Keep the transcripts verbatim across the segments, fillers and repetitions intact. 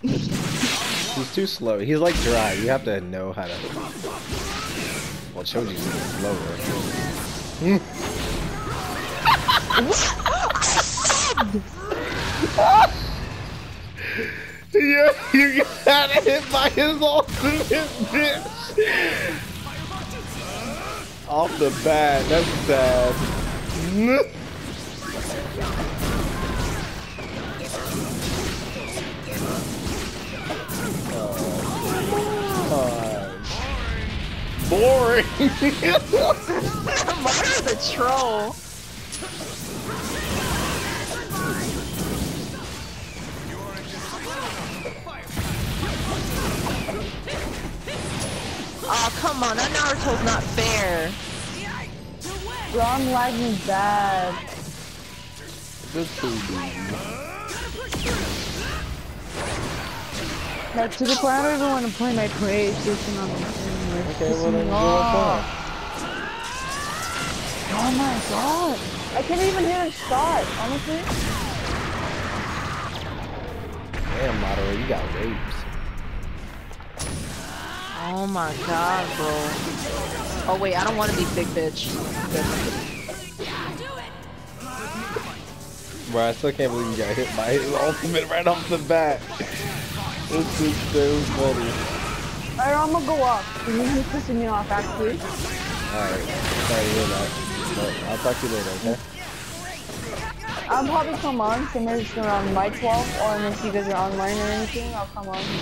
He's too slow. He's like dry. You have to know how to. Well, Choji's slower. Yeah, you got hit by his ultimate bitch. Off the bat, that's sad. Oh, boring. Mother's the troll. Oh, come on, that Naruto's not fair. Bro, I'm lagging bad. Good food, Like, to the point I don't even want to play my PlayStation on the screen. Okay, well then go up. Oh my god. I can't even hit a shot, honestly. Damn, Madara, you got rapes. Oh my god, bro. Oh wait, I don't want to be big bitch. Bro, I still can't believe you got hit by his ultimate right off the bat. This is so funny. Alright, I'm gonna go up. Can you keep pissing me off, actually? Alright, sorry to hear that. But I'll talk to you later, okay? I'll probably come on, same as around my twelve, or unless you guys are online or anything, I'll come on.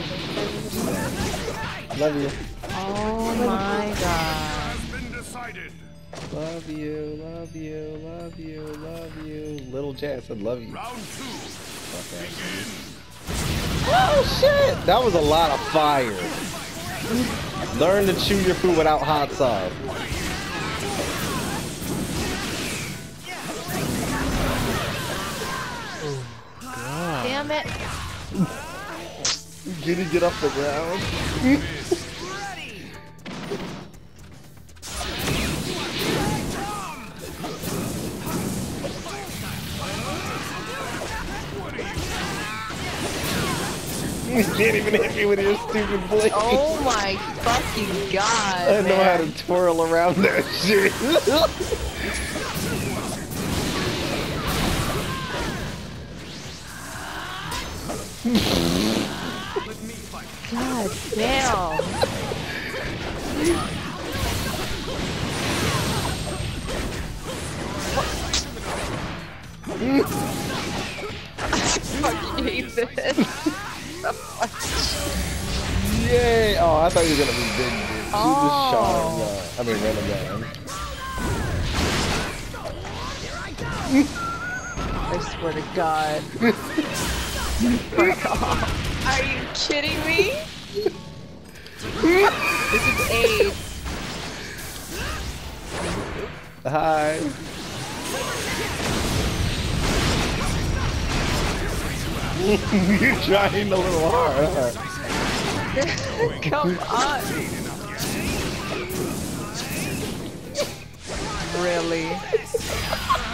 Love you. Oh my god. Love you, love you, love you, love you. Little J, I said love you. Okay. Oh shit! That was a lot of fire. Learn to chew your food without hot sauce. Oh, God. Damn it. Did he get off the ground? You can't even hit me with your stupid blade. Oh my fucking god. I know man. how to twirl around that shit. God damn. I fucking hate this. Yay! Oh, I thought you were gonna be big, dude. You Oh. just shot him, uh, I mean, random gun. I swear to God. Fuck off. Are you kidding me? This is AIDS. Hi. You're trying a little hard, huh? Come on. Really?